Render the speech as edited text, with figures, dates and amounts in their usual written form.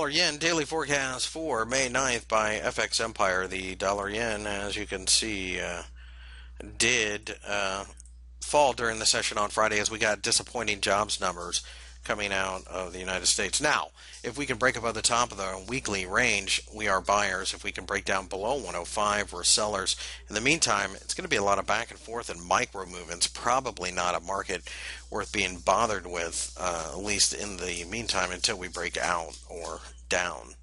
dollar yen daily forecast for May 9th by FX Empire. The dollar yen, as you can see, did fall during the session on Friday as we got disappointing jobs numbers coming out of the United States. Now, if we can break above the top of the weekly range, we are buyers. If we can break down below 105, we're sellers. In the meantime, it's going to be a lot of back and forth and micro movements. Probably not a market worth being bothered with, at least in the meantime, until we break out or down.